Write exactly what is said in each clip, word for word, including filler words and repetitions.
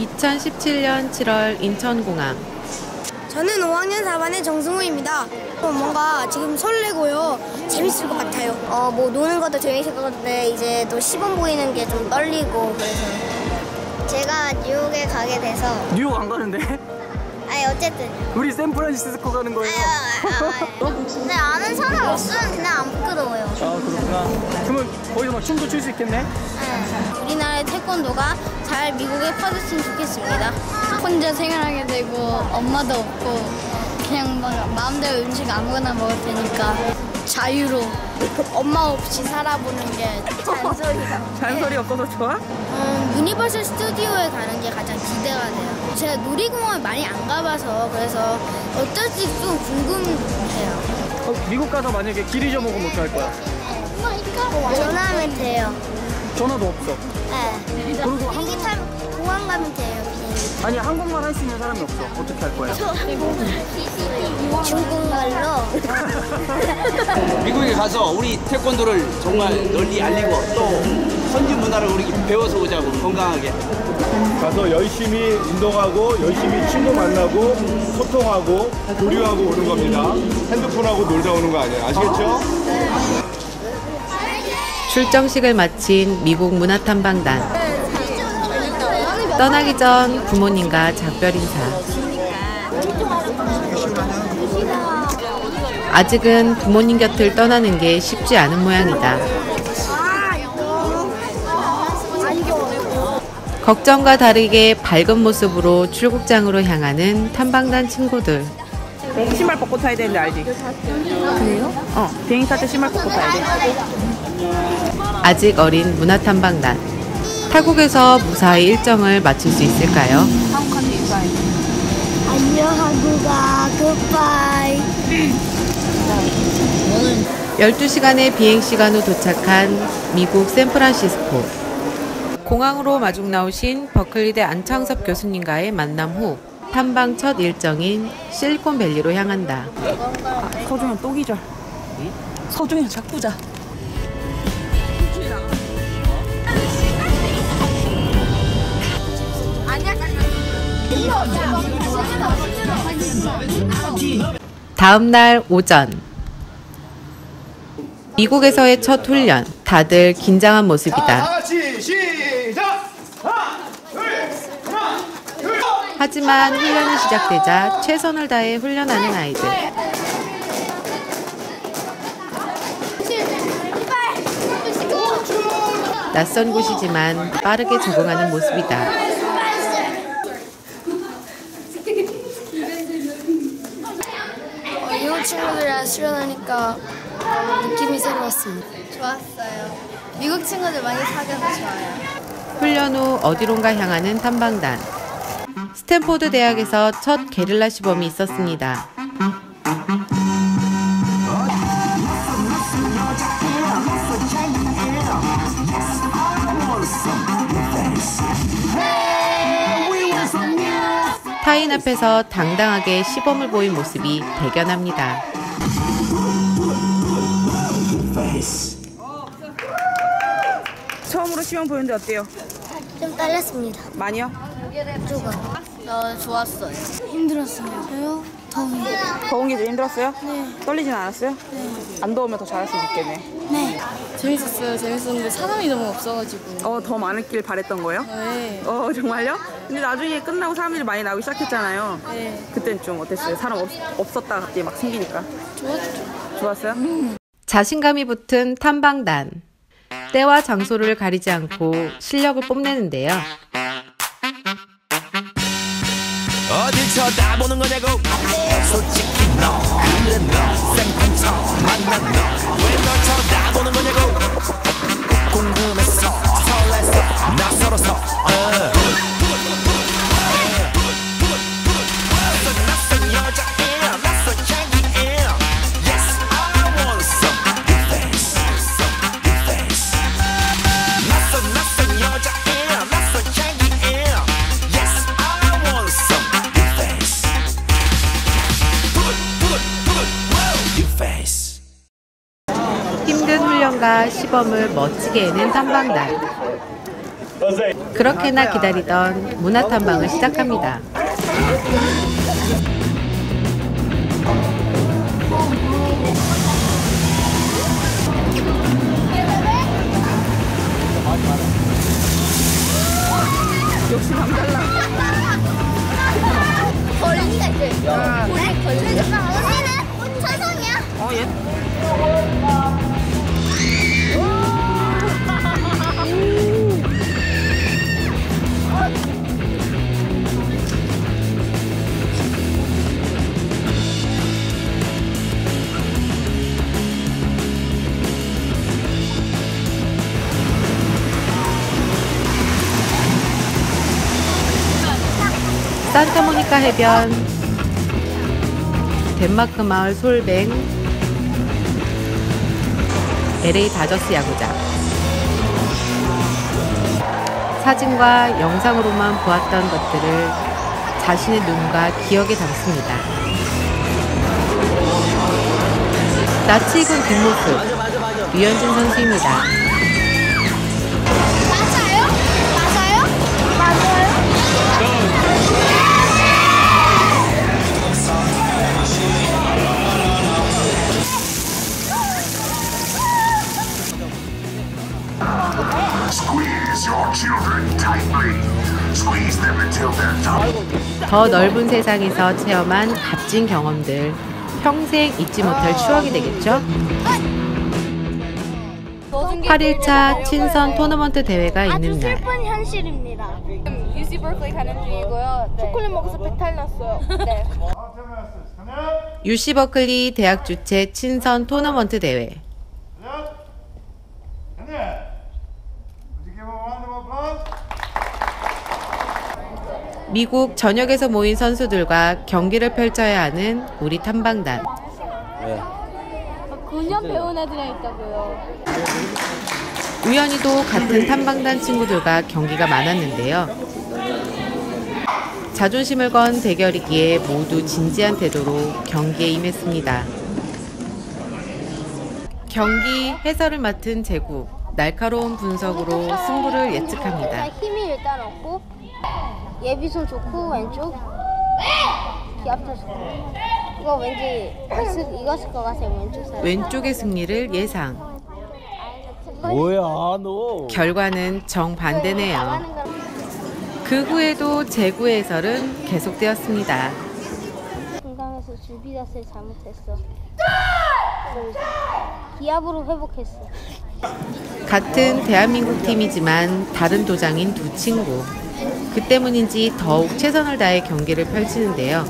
이천십칠 년 칠월 인천공항. 저는 오 학년 사 반의 정승우입니다. 뭔가 지금 설레고요. 재밌을 것 같아요. 어, 뭐 노는 것도 재밌을 것 같은데 이제 또 시범 보이는 게 좀 떨리고 그래서 제가 뉴욕에 가게 돼서 뉴욕 안 가는데? 아니 어쨌든 우리 샌프란시스코 가는 거예요. 아유, 아유, 아유. 근데 아는 사람 없으면 그냥 안 부끄러워요. 아 그렇구나. 그러면 거기서 막 춤도 출 수 있겠네? 네. 우리나라의 태권도가 잘 미국에 퍼졌으면 좋겠습니다. 혼자 생활하게 되고 엄마도 없고 그냥 막 마음대로 음식 아무거나 먹을 테니까 자유로 엄마 없이 살아보는 게 잔소리가. 잔소리 없어서 좋아? 음, 유니버설 스튜디오에 가는 게 가장 기대가 돼요. 제가 놀이공원을 많이 안 가봐서 그래서 어떨지 좀 궁금해요. 어, 미국 가서 만약에 길 잊어먹으면 어떡할 거야? 전화하면 돼요. 전화도 없어. 네. 그리고 비행기 타면 공항 가면 돼요. 비행기. 아니 한국말 할 수 있는 사람이 없어. 어떻게 할 거야? 중국말로. 미국에 가서 우리 태권도를 정말 널리 알리고 또 현지 문화를 우리 배워서 오자고 건강하게. 가서 열심히 운동하고 열심히 친구 만나고 소통하고 교류하고 오는 겁니다. 핸드폰하고 놀다 오는 거 아니에요. 아시겠죠? 출정식을 마친 미국 문화탐방단. 떠나기 전 부모님과 작별 인사. 아직은 부모님 곁을 떠나는 게 쉽지 않은 모양이다. 걱정과 다르게 밝은 모습으로 출국장으로 향하는 탐방단 친구들. 신발 벗고 타야 되는데 알지? 그래요? 어, 비행기 탈 때 신발 벗고 타야 돼. 아직 어린 문화탐방단. 타국에서 무사히 일정을 마칠 수 있을까요? 한국한테 인사해. 안녕 한국아, 굿바이. 열두 시간의 비행시간 후 도착한 미국 샌프란시스코. 공항으로 마중 나오신 버클리대 안창섭 교수님과의 만남 후 탐방 첫 일정인 실리콘밸리로 향한다. 서중현 또 기절. 서중현 자꾸 자. 다음 날 오전. 미국에서의 첫 훈련. 다들 긴장한 모습이다. 다 같이 시작! 하나, 둘, 하나, 둘. 하지만 훈련이 시작되자 최선을 다해 훈련하는 아이들. 낯선 곳이지만 빠르게 적응하는 모습이다. 미국 친구들이랑 수련하니까 느낌이 새로웠습니다. 좋았어요. 미국 친구들 많이 사귀어서 좋아요. 훈련 후 어디론가 향하는 탐방단. 스탠포드 대학에서 첫 게릴라 시범이 있었습니다. 타인 앞에서 당당하게 시범을 보인 모습이 대견합니다. 처음으로 시험 보는데 어때요? 좀 떨렸습니다. 많이요? 조금. 나 좋았어요. 힘들었어요. 저요? 더워요. 더운 게 제일 힘들었어요? 네. 떨리진 않았어요? 네. 안 더우면 더 잘할 수 있겠네. 네. 재밌었어요. 재밌었는데 사람이 너무 없어가지고. 어, 더 많았길 바랬던 거예요? 네. 어, 정말요? 근데 나중에 끝나고 사람들이 많이 나오기 시작했잖아요. 네. 그땐 좀 어땠어요? 사람 없, 없었다 갑자기 막 생기니까. 좋았죠. 좋았어요? 음. 자신감이 붙은 탐방단. 때와 장소를 가리지 않고 실력을 뽐내는데요. 어딜 쳐다보는 거냐고 솔직히 너 그래 너 생판처럼 만난 너 왜 널 쳐다보는 거냐고 궁금했어 설렜어 낯설었어 uh. 낯선 여자애 낯선 향기애 Yes I want some good face some good face 낯선 낯선 여자애 낯선 향기애 Yes I want some good face good good good good face 힘든 훈련과 시범을 멋지게 해낸 탐방단. 그렇게나 기다리던 문화 탐방을 시작합니다. 역시 남달라. 벌리가 있어요. 우리 벌리가 언니는 천성이야. 어, 얘. 산타모니카 해변, 덴마크 마을 솔뱅, 엘에이 다저스 야구장. 사진과 영상으로만 보았던 것들을 자신의 눈과 기억에 담습니다. 낯이 익은 뒷모습, 류현진 선수입니다. 맞아요? 맞아요? 맞아요? Squeeze your children tightly. Squeeze them until they're done. 더 넓은 세상에서 체험한 값진 경험들, 평생 잊지 못할 추억이 되겠죠? 팔 일차 친선 토너먼트 대회가 있는 날. 슬픈 현실입니다. 유씨 버클리 가는 중이고요. 네. 초콜릿 먹어서 배탈 났어요. 네. 유씨 버클리 대학 주최 친선 토너먼트 대회. 미국 전역에서 모인 선수들과 경기를 펼쳐야 하는 우리 탐방단. 구 년 배운 애들이 있다고요. 우연히도 같은 탐방단 친구들과 경기가 많았는데요. 자존심을 건 대결이기에 모두 진지한 태도로 경기에 임했습니다. 경기 해설을 맡은 제국, 날카로운 분석으로 승부를 예측합니다. 힘이 일단 없고 예비손 좋고 왼쪽 기압도 좋고 이거 왠지 있을, 이것일 것 같아요. 왼쪽 사람. 왼쪽의 승리를 예상. 뭐야 너? 결과는 정반대네요. 그 후에도 제구 해설은 계속되었습니다. 중간에서 줄비닷을 잘못했어. 기압으로 회복했어. 같은 대한민국 팀이지만 다른 도장인 두 친구. 그 때문인지 더욱 최선을 다해 경기를 펼치는데요.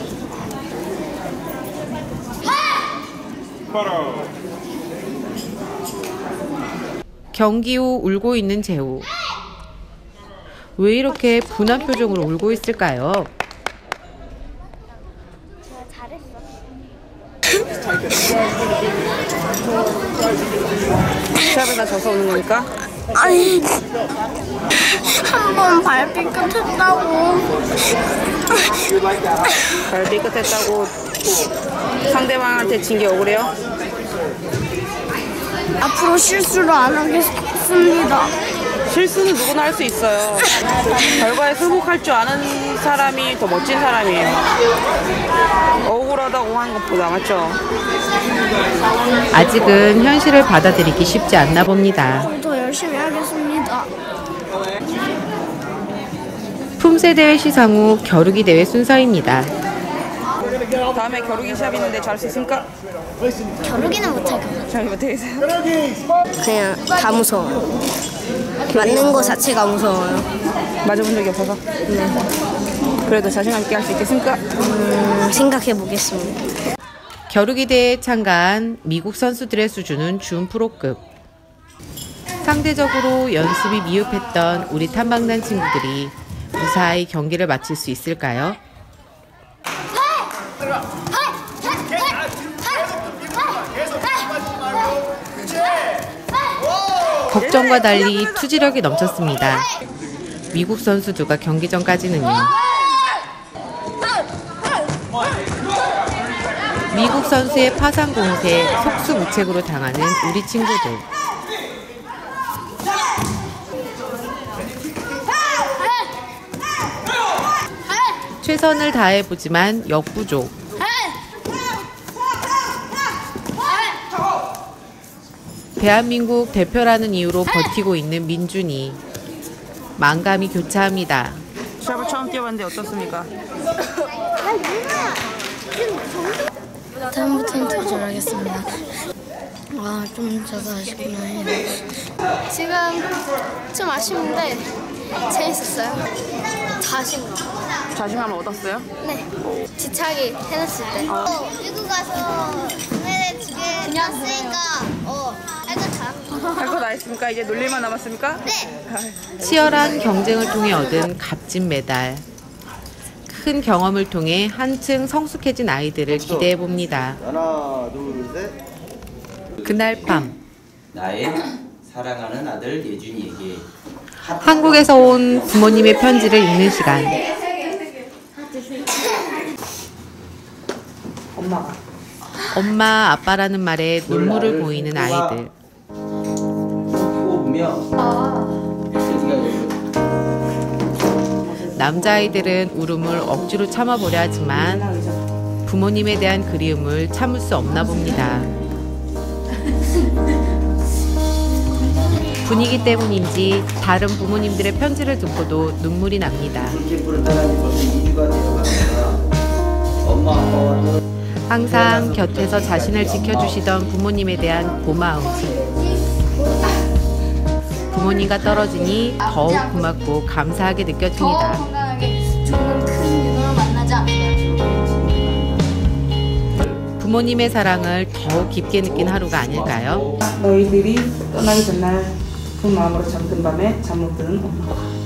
경기 후 울고 있는 재우. 왜 이렇게 분한 표정으로 울고 있을까요? 시합에다 져서 오는 거니까? 아니 한 번 발 삐끗했다고. 발 삐끗했다고 상대방한테 진 게 억울해요? 앞으로 실수를 안 하겠습니다. 실수는 누구나 할 수 있어요. 결과에 승복할 줄 아는 사람이 더 멋진 사람이에요. 억울하다고 하는 것보다, 맞죠? 아직은 현실을 받아들이기 쉽지 않나 봅니다. 더 열심히 하겠습니다. 품새대회 시상 후 겨루기 대회 순서입니다. 다음에 겨루기 시합 있는데 잘 수 있습니까? 겨루기는 못할 것 같아요. 잘 못하겠어요? 그냥 다 무서워요. 맞는 거 자체가 무서워요. 맞아본 적이 없어서? 네. 그래도 자신감 있게 할 수 있겠습니까? 음, 생각해 보겠습니다. 겨루기 대회에 참가한 미국 선수들의 수준은 준프로급. 상대적으로 연습이 미흡했던 우리 탐방단 친구들이 무사히 경기를 마칠 수 있을까요? 걱정과 달리 투지력이 넘쳤습니다. 미국 선수들과 경기 전까지는요. 미국 선수의 파상 공세에 속수무책으로 당하는 우리 친구들. 최선을 다해보지만 역부족. 대한민국 대표라는 이유로 버티고 있는 민준이. 만감이 교차합니다. 시합을 처음 뛰어봤는데 어떻습니까? 다음부터는 더 잘하겠습니다. 아, 좀 저도 아쉽구나 해요. 지금 좀 아쉬운데 재밌었어요. 자신감. 자신감을 얻었어요? 네. 지차기 해냈을 때. 미국 가서 동해에 두개 갔으니까 어 할거 다. 할 거 다 했습니까? 이제 놀릴만 남았습니까? 네. 치열한 경쟁을 통해 얻은 값진 메달. 큰 경험을 통해 한층 성숙해진 아이들을 기대해 봅니다. 하나, 둘, 셋. 그날 밤 나의 사랑하는 아들 예준이에게 한국에서 온 부모님의 편지를 읽는 시간. 엄마가. 엄마, 아빠라는 말에 눈물을 보이는 아이들. 남자아이들은 울음을 억지로 참아보려 하지만 부모님에 대한 그리움을 참을 수 없나 봅니다. 분위기 때문인지 다른 부모님들의 편지를 듣고도 눈물이 납니다. 항상 곁에서 자신을 지켜주시던 부모님에 대한 고마움. 부모님과 떨어지니 더욱 고맙고 감사하게 느껴집니다. 더 건강하게 조금 큰 누나를 만나자. 부모님의 사랑을 더욱 깊게 느낀 하루가 아닐까요? 너희들이 떠나기 전날 그 마음으로 잠든 밤에 잠 못 드는 엄마.